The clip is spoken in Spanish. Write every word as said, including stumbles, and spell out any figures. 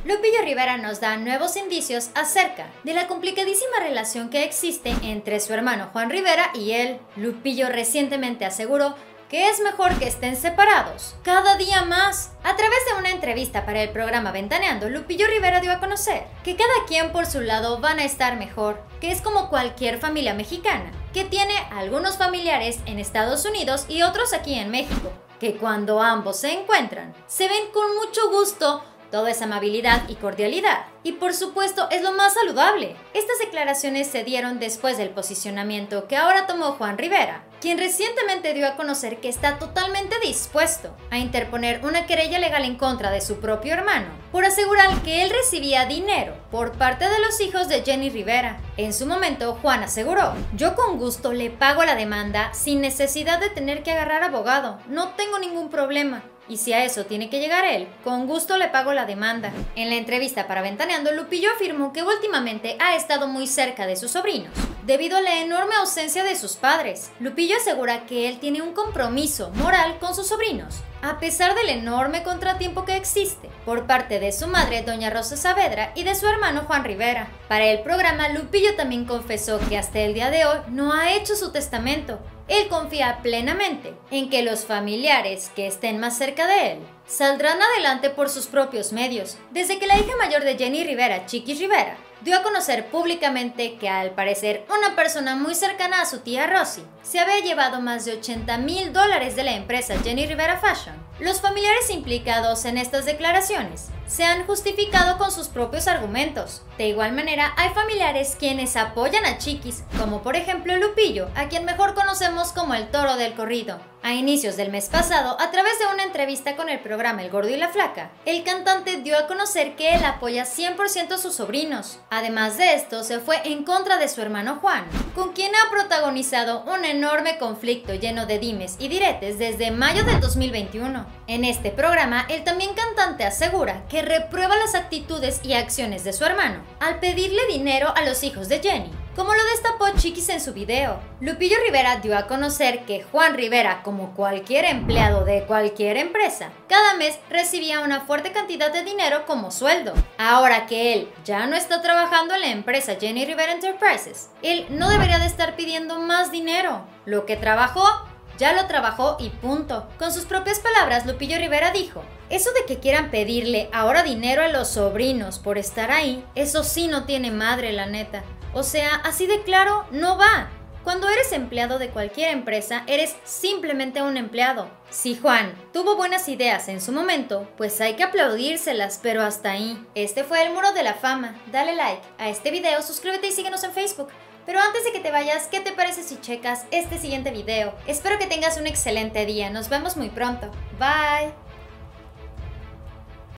Lupillo Rivera nos da nuevos indicios acerca de la complicadísima relación que existe entre su hermano Juan Rivera y él. Lupillo recientemente aseguró que es mejor que estén separados cada día más. A través de una entrevista para el programa Ventaneando, Lupillo Rivera dio a conocer que cada quien por su lado van a estar mejor, que es como cualquier familia mexicana, que tiene algunos familiares en Estados Unidos y otros aquí en México, que cuando ambos se encuentran, se ven con mucho gusto. Todo es amabilidad y cordialidad. Y por supuesto es lo más saludable. Estas declaraciones se dieron después del posicionamiento que ahora tomó Juan Rivera, quien recientemente dio a conocer que está totalmente dispuesto a interponer una querella legal en contra de su propio hermano por asegurar que él recibía dinero por parte de los hijos de Jenny Rivera. En su momento, Juan aseguró: "Yo con gusto le pago la demanda sin necesidad de tener que agarrar abogado. No tengo ningún problema. Y si a eso tiene que llegar él, con gusto le pago la demanda". En la entrevista para Ventaneando, Lupillo afirmó que últimamente ha estado muy cerca de sus sobrinos, debido a la enorme ausencia de sus padres. Lupillo asegura que él tiene un compromiso moral con sus sobrinos, a pesar del enorme contratiempo que existe por parte de su madre, doña Rosa Saavedra, y de su hermano Juan Rivera. Para el programa, Lupillo también confesó que hasta el día de hoy no ha hecho su testamento. Él confía plenamente en que los familiares que estén más cerca de él saldrán adelante por sus propios medios. Desde que la hija mayor de Jenny Rivera, Chiquis Rivera, dio a conocer públicamente que al parecer una persona muy cercana a su tía Rosy se había llevado más de ochenta mil dólares de la empresa Jenny Rivera Fashion, los familiares implicados en estas declaraciones se han justificado con sus propios argumentos. De igual manera, hay familiares quienes apoyan a Chiquis, como por ejemplo Lupillo, a quien mejor conocemos como el Toro del Corrido. A inicios del mes pasado, a través de una entrevista con el programa El Gordo y la Flaca, el cantante dio a conocer que él apoya cien por ciento a sus sobrinos. Además de esto, se fue en contra de su hermano Juan, con quien ha protagonizado un enorme conflicto lleno de dimes y diretes desde mayo del dos mil veintiuno. En este programa, el también cantante asegura que reprueba las actitudes y acciones de su hermano al pedirle dinero a los hijos de Jenny, como lo destapó Chiquis en su video. Lupillo Rivera dio a conocer que Juan Rivera, como cualquier empleado de cualquier empresa, cada mes recibía una fuerte cantidad de dinero como sueldo. Ahora que él ya no está trabajando en la empresa Jenny Rivera Enterprises, él no debería de estar pidiendo más dinero. Lo que trabajó, ya lo trabajó y punto. Con sus propias palabras, Lupillo Rivera dijo: "Eso de que quieran pedirle ahora dinero a los sobrinos por estar ahí, eso sí no tiene madre, la neta. O sea, así de claro, no va. Cuando eres empleado de cualquier empresa, eres simplemente un empleado. Si Juan tuvo buenas ideas en su momento, pues hay que aplaudírselas, pero hasta ahí". Este fue el Muro de la Fama. Dale like a este video, suscríbete y síguenos en Facebook. Pero antes de que te vayas, ¿qué te parece si checas este siguiente video? Espero que tengas un excelente día. Nos vemos muy pronto. Bye.